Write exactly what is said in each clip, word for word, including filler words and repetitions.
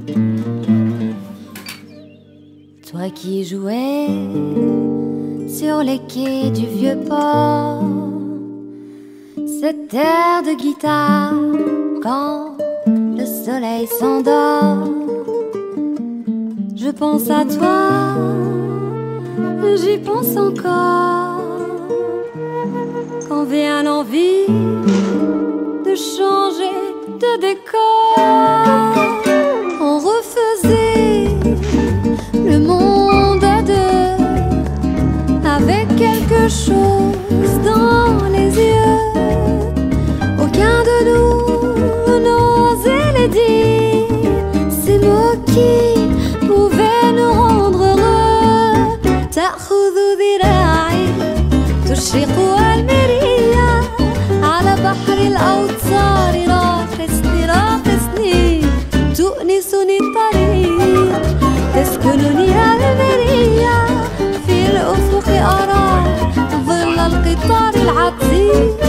Toi qui jouais sur les quais du vieux port, cet air de guitare quand le soleil s'endort. Je pense à toi, j'y pense encore, quand vient l'envie de changer de décor. On refaisait le monde à deux, avec quelque chose dans les yeux. Aucun de nous n'osait les dire, ces mots qui pouvaient nous rendre heureux. تأخذ ذراعي تشرق المرية على بحر الأوتار، راقصني راقصني تؤنسني الطريق، تسكنني المرية في الأفق أرى ظل القطار العتيق.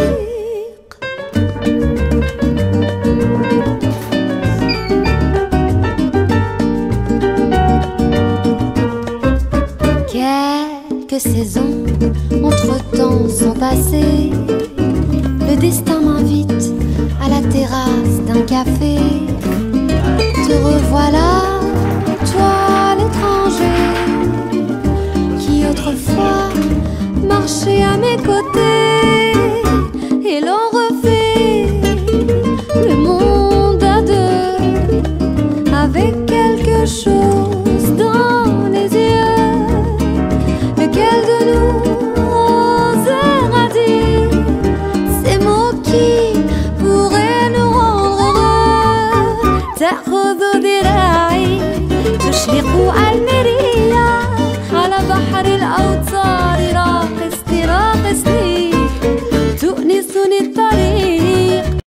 Quelques saisons entre-temps sont passées, le destin m'invite à la terrasse d'un café. Te revoilà, toi l'étranger, qui autrefois marchait à mes côtés. Et l'on refait le monde à deux, avec quelque chose dans les yeux. Lequel de nous osera dire ces mots qui pourraient nous rendre heureux. تأخذ ذراعي تشرق المرية على بحر الأرض.